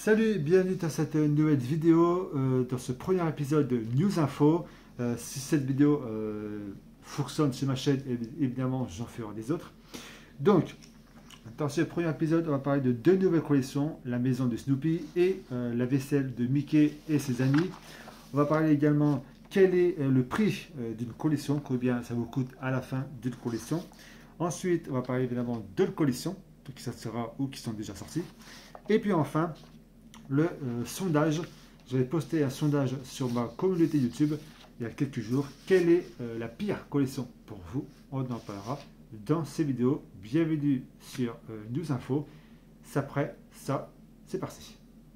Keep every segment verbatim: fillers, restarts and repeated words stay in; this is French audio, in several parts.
Salut, bienvenue dans cette nouvelle vidéo, euh, dans ce premier épisode de News Info. Euh, si cette vidéo euh, fonctionne sur ma chaîne, évidemment j'en ferai des autres. Donc, dans ce premier épisode, on va parler de deux nouvelles collections, la maison de Snoopy et euh, la vaisselle de Mickey et ses amis. On va parler également quel est euh, le prix euh, d'une collection, combien ça vous coûte à la fin d'une collection. Ensuite, on va parler évidemment de collections, qui sortira ou qui sont déjà sorties. Et puis enfin, le euh, sondage. J'avais posté un sondage sur ma communauté YouTube il y a quelques jours. Quelle est euh, la pire collection pour vous? On en parlera dans ces vidéos. Bienvenue sur euh, News Info. Ça prêt, ça, c'est parti.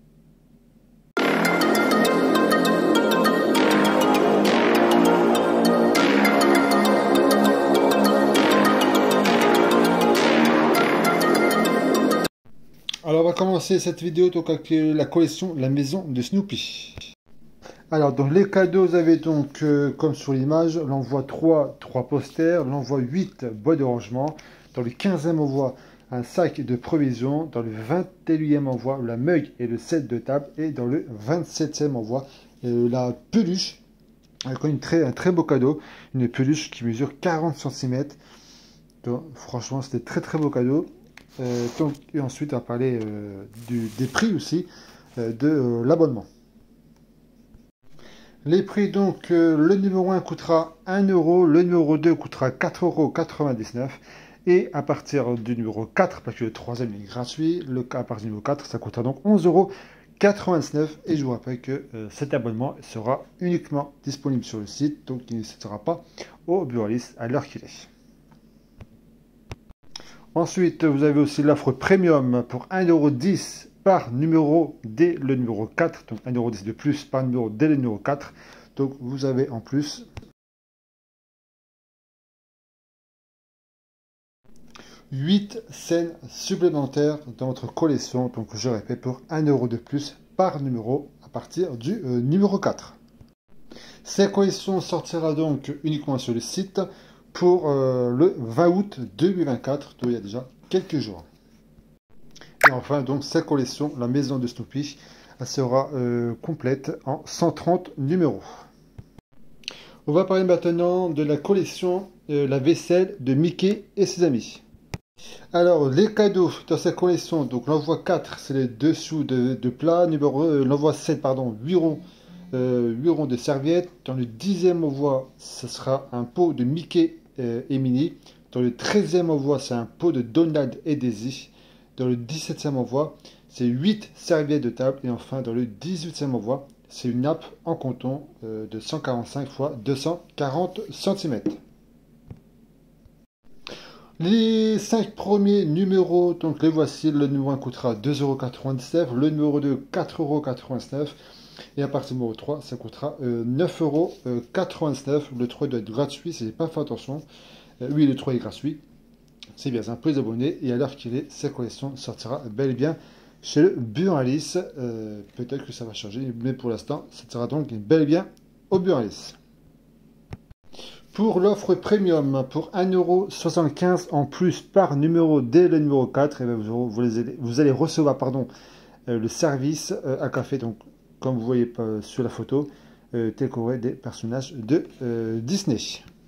Alors on va commencer cette vidéo donc avec la collection La Maison de Snoopy. Alors dans les cadeaux, vous avez donc, euh, comme sur l'image, l'envoi trois, trois posters, l'envoi huit, boîte de rangement. Dans le quinzième envoi, un sac de provisions. Dans le vingt et unième envoi, la mug et le set de table. Et dans le vingt-septième envoi, euh, la peluche. Avec une très, un très beau cadeau, une peluche qui mesure quarante centimètres. Donc franchement, c'était très très beau cadeau. Euh, donc, et ensuite, on va parler euh, du, des prix aussi euh, de euh, l'abonnement. Les prix, donc, euh, le numéro un coûtera un euro, le numéro deux coûtera quatre euros quatre-vingt-dix-neuf. Et à partir du numéro quatre, parce que le troisième est gratuit, le, à partir du numéro quatre, ça coûtera donc onze euros quatre-vingt-dix-neuf. Et je vous rappelle que euh, cet abonnement sera uniquement disponible sur le site, donc il ne sera pas au Buralist à l'heure qu'il est. Ensuite, vous avez aussi l'offre premium pour un euro dix par numéro dès le numéro quatre. Donc un euro dix de plus par numéro dès le numéro quatre. Donc vous avez en plus huit scènes supplémentaires dans votre collection. Donc je répète, pour un euro de plus par numéro à partir du euh, numéro quatre. Cette collection sortira donc uniquement sur le site pour euh, le vingt août deux mille vingt-quatre, donc il y a déjà quelques jours. Et enfin, donc, cette collection, la maison de Snoopy, elle sera euh, complète en cent trente numéros. On va parler maintenant de la collection euh, la vaisselle de Mickey et ses amis. Alors, les cadeaux dans cette collection, donc l'envoi quatre, c'est les dessous de, de plat, numéro euh, l'envoi sept, pardon, huit ronds. Euh, huit ronds de serviettes. Dans le dixième envoi, ce sera un pot de Mickey euh, et Minnie. Dans le treizième envoi, c'est un pot de Donald et Daisy. Dans le dix-septième envoi, c'est huit serviettes de table. Et enfin, dans le dix-huitième envoi, c'est une nappe en coton euh, de cent quarante-cinq par deux cent quarante centimètres. Les cinq premiers numéros, donc les voici. Le numéro un coûtera deux euros quatre-vingt-dix-neuf, le numéro deux quatre euros quatre-vingt-dix-neuf. Et à partir du numéro trois, ça coûtera euh, neuf euros quatre-vingt-dix-neuf. Le trois doit être gratuit, si je n'ai pas fait attention. Euh, oui, le trois est gratuit. C'est bien, c'est un peu les abonnés. Et à l'heure qu'il est, cette collection sortira bel et bien chez le Buralist. Euh, Peut-être que ça va changer, mais pour l'instant, ça sera donc bel et bien au Buralist. Pour l'offre premium, pour un euro soixante-quinze en plus par numéro dès le numéro quatre, et bien vous, vous, allez, vous allez recevoir pardon, euh, le service euh, à café. Donc, comme vous voyez euh, sur la photo, euh, décoré des personnages de euh, Disney.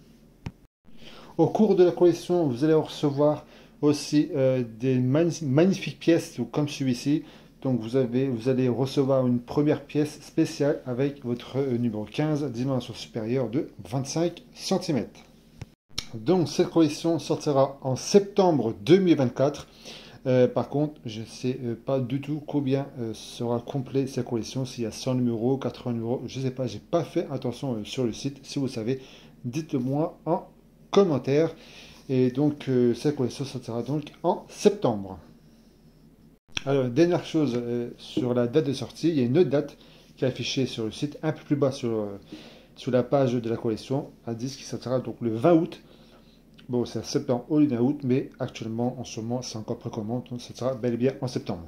Au cours de la collection, vous allez recevoir aussi euh, des magn magnifiques pièces, comme celui-ci. Donc vous, avez, vous allez recevoir une première pièce spéciale avec votre euh, numéro quinze, dimension supérieure de vingt-cinq centimètres. Donc cette collection sortira en septembre deux mille vingt-quatre. Euh, par contre, je ne sais euh, pas du tout combien euh, sera complet cette collection, s'il y a cent numéros, quatre-vingts numéros, je ne sais pas, j'ai pas fait attention euh, sur le site. Si vous savez, dites-le moi en commentaire. Et donc, euh, cette collection sortira donc en septembre. Alors, dernière chose euh, sur la date de sortie, il y a une autre date qui est affichée sur le site, un peu plus bas sur, euh, sur la page de la collection, à dix qui sortira donc le vingt août. Bon, c'est en septembre au lieu d'un août, mais actuellement, en ce moment, c'est encore précommande, donc ça sera bel et bien en septembre.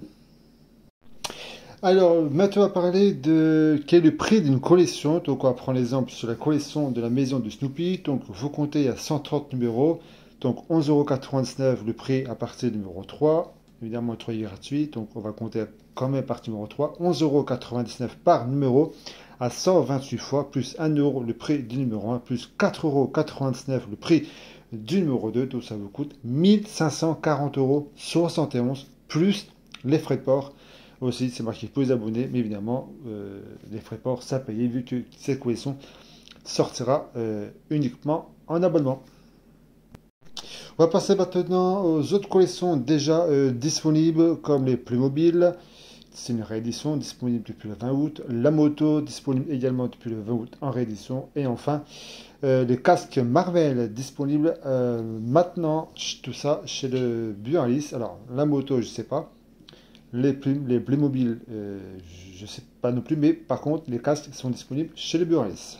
Alors, maintenant, on va parler de quel est le prix d'une collection. Donc, on va prendre l'exemple sur la collection de la maison de Snoopy. Donc, vous comptez, il y a cent trente numéros. Donc, onze euros quatre-vingt-dix-neuf le prix à partir du numéro trois. évidemment le trois est gratuit, donc on va compter quand même par numéro trois, onze euros quatre-vingt-dix-neuf par numéro à cent vingt-huit fois, plus un euro le prix du numéro un, plus quatre euros quatre-vingt-dix-neuf le prix du numéro deux, donc ça vous coûte mille cinq cent quarante euros soixante et onze, plus les frais de port. Aussi, c'est marqué pour les abonnés, mais évidemment, euh, les frais de port, ça paye, vu que cette collection sortira euh, uniquement en abonnement. On va passer maintenant aux autres collections déjà euh, disponibles, comme les Playmobil. C'est une réédition disponible depuis le vingt août. La moto, disponible également depuis le vingt août en réédition. Et enfin, euh, les casques Marvel, disponibles euh, maintenant, tout ça chez le Burlis. Alors, la moto, je ne sais pas. Les, les Playmobil, euh, je ne sais pas non plus. Mais par contre, les casques sont disponibles chez le Burlis.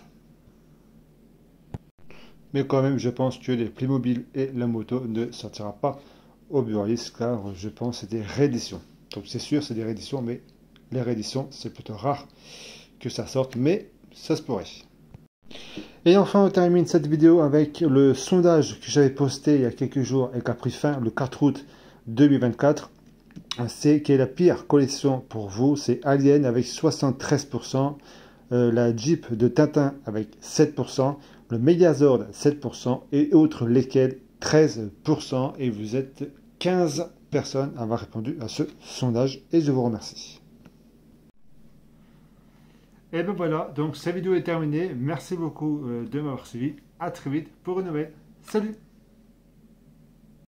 Mais quand même, je pense que les Playmobil et la moto ne sortira pas au Burlis, car je pense que c'est des rééditions. Donc c'est sûr, c'est des rééditions, mais les rééditions, c'est plutôt rare que ça sorte, mais ça se pourrait. Et enfin, on termine cette vidéo avec le sondage que j'avais posté il y a quelques jours et qui a pris fin le quatre août deux mille vingt-quatre. C'est quelle est la pire collection pour vous? C'est Alien avec soixante-treize pour cent, euh, la Jeep de Tintin avec sept pour cent, le Megazord sept pour cent et autres lesquels treize pour cent. Et vous êtes quinze personnes à avoir répondu à ce sondage et je vous remercie. Et ben voilà, donc cette vidéo est terminée. Merci beaucoup de m'avoir suivi. À très vite pour une nouvelle. Salut!